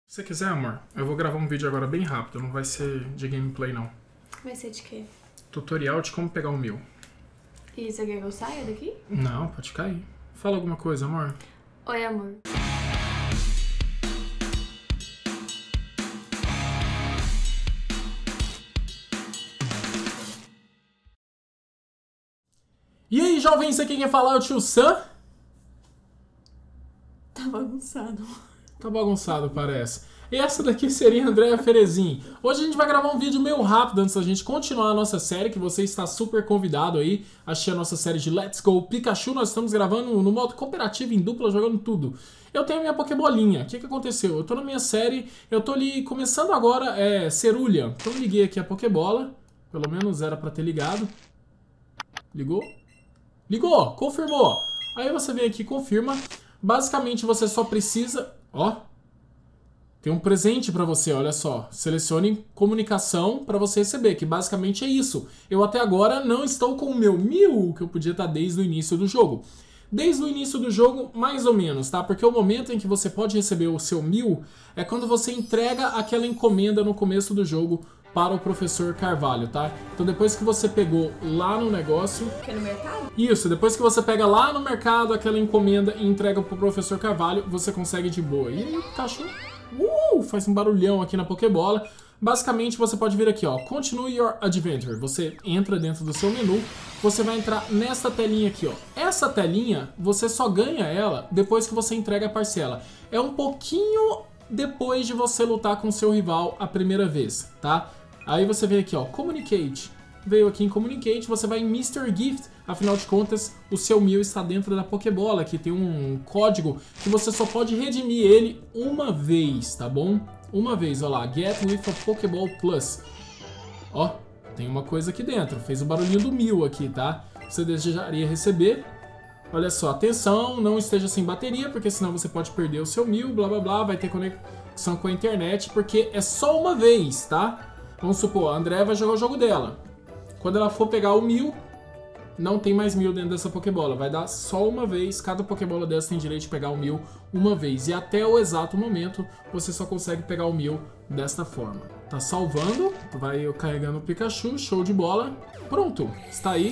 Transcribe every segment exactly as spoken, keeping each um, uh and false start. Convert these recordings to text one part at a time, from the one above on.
Se você quiser, amor, eu vou gravar um vídeo agora bem rápido, não vai ser de gameplay não. Vai ser de quê? Tutorial de como pegar o mil. E você quer que eu saia daqui? Não, pode ficar aí. Fala alguma coisa, amor. Oi, amor. E aí, jovens, aqui quem fala é o tio Sam. Tá bagunçado. Tá bagunçado, parece. E essa daqui seria a Andrea Ferezin. Hoje a gente vai gravar um vídeo meio rápido antes da gente continuar a nossa série, que você está super convidado aí a assistir a nossa série de Let's Go Pikachu. Nós estamos gravando no modo cooperativo, em dupla, jogando tudo. Eu tenho a minha Pokébolinha. O que que aconteceu? Eu tô na minha série, eu tô ali começando agora, é, Cerulean. Então eu liguei aqui a Pokébola, pelo menos era pra ter ligado. Ligou? Ligou! Confirmou! Aí você vem aqui e confirma. Basicamente você só precisa... Ó... Tem um presente pra você, olha só. Selecione comunicação pra você receber, que basicamente é isso. Eu até agora não estou com o meu mil, que eu podia estar desde o início do jogo. Desde o início do jogo, mais ou menos, tá? Porque o momento em que você pode receber o seu mil é quando você entrega aquela encomenda no começo do jogo para o professor Carvalho, tá? Então depois que você pegou lá no negócio... Que é no mercado? Isso, depois que você pega lá no mercado aquela encomenda e entrega pro professor Carvalho, você consegue de boa. E aí, cachorro... Uh, faz um barulhão aqui na Pokébola. Basicamente você pode vir aqui, ó, Continue Your Adventure. Você entra dentro do seu menu, você vai entrar nessa telinha aqui, ó. Essa telinha, você só ganha ela depois que você entrega a parcela. É um pouquinho depois de você lutar com o seu rival a primeira vez, tá? Aí você vem aqui, ó, Communicate. Veio aqui em Communicate, você vai em mister Gift. Afinal de contas, o seu mil está dentro da Pokébola, que tem um código que você só pode redimir ele uma vez, tá bom? Uma vez, ó lá, Get with a Pokéball Plus. Ó, tem uma coisa aqui dentro, fez o barulhinho do mil aqui, tá? Você desejaria receber. Olha só, atenção, não esteja sem bateria, porque senão você pode perder o seu mil, blá blá blá, vai ter conexão com a internet, porque é só uma vez, tá? Vamos supor, a Andrea vai jogar o jogo dela. Quando ela for pegar o mil, não tem mais mil dentro dessa Pokébola. Vai dar só uma vez. Cada Pokébola dessa tem direito de pegar o mil uma vez. E até o exato momento, você só consegue pegar o mil desta forma. Tá salvando. Vai carregando o Pikachu. Show de bola. Pronto. Está aí.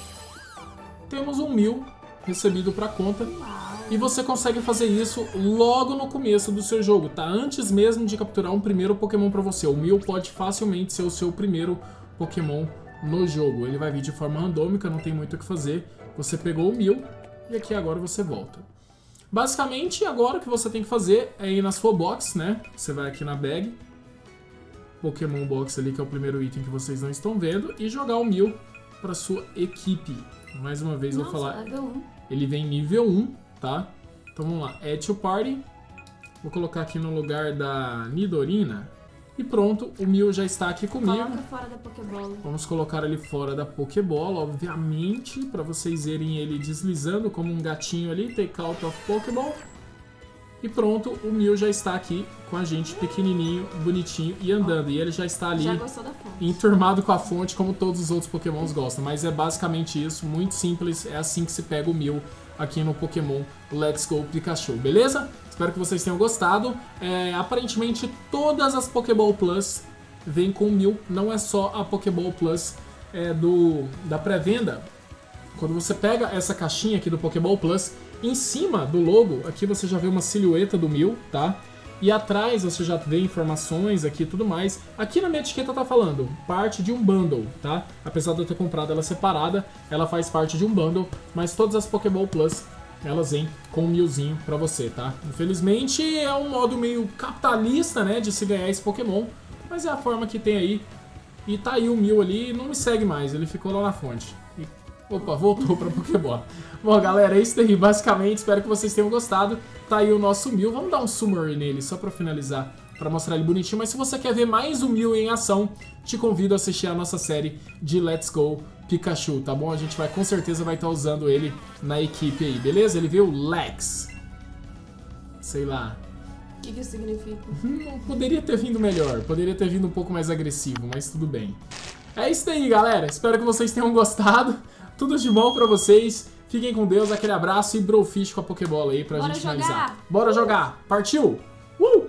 Temos um mil recebido para conta. E você consegue fazer isso logo no começo do seu jogo, tá? Antes mesmo de capturar um primeiro Pokémon para você. O mil pode facilmente ser o seu primeiro Pokémon no jogo. Ele vai vir de forma randômica, não tem muito o que fazer. Você pegou o mil e aqui agora você volta. Basicamente, agora o que você tem que fazer é ir na sua box, né? Você vai aqui na bag, Pokémon Box ali, que é o primeiro item que vocês não estão vendo, e jogar o mil para sua equipe. Mais uma vez, Nossa, vou falar... nível um. Ele vem nível um, tá? Então vamos lá, Add to Party. Vou colocar aqui no lugar da Nidorina. E pronto, o mil já está aqui comigo. Coloca fora da Pokébola. Vamos colocar ele fora da Pokébola, obviamente, para vocês verem ele deslizando como um gatinho ali. Take out of Pokéball. E pronto, o mil já está aqui com a gente, pequenininho, bonitinho e andando. E ele já está ali, já gostou da fonte, enturmado com a fonte, como todos os outros Pokémons gostam. Mas é basicamente isso, muito simples. É assim que se pega o mil aqui no Pokémon Let's Go Pikachu, beleza? Espero que vocês tenham gostado. É, aparentemente todas as Pokéball Plus vêm com mil, não é só a Pokéball Plus é, do, da pré-venda. Quando você pega essa caixinha aqui do Pokéball Plus, em cima do logo, aqui você já vê uma silhueta do mil, tá? E atrás você já vê informações aqui e tudo mais. Aqui na minha etiqueta tá falando parte de um bundle, tá? Apesar de eu ter comprado ela separada, ela faz parte de um bundle, mas todas as Pokéball Plus, elas vêm com um milzinho pra você, tá? Infelizmente é um modo meio capitalista, né, de se ganhar esse Pokémon, mas é a forma que tem aí. E tá aí o mil ali e não me segue mais, ele ficou lá na fonte. E, opa, voltou pra Pokébola. Bom, galera, é isso daí, basicamente. Espero que vocês tenham gostado. Tá aí o nosso mil. Vamos dar um summary nele, só pra finalizar, pra mostrar ele bonitinho. Mas se você quer ver mais um mil em ação, te convido a assistir a nossa série de Let's Go Pikachu, tá bom? A gente vai, com certeza, vai estar usando ele na equipe aí, beleza? Ele veio Lex. Sei lá. O que que isso significa? Hum, poderia ter vindo melhor, poderia ter vindo um pouco mais agressivo, mas tudo bem. É isso daí, galera. Espero que vocês tenham gostado. Tudo de bom pra vocês. Fiquem com Deus, aquele abraço e Brofish com a Pokébola aí pra Bora gente jogar. finalizar. Bora jogar! Partiu! Uh!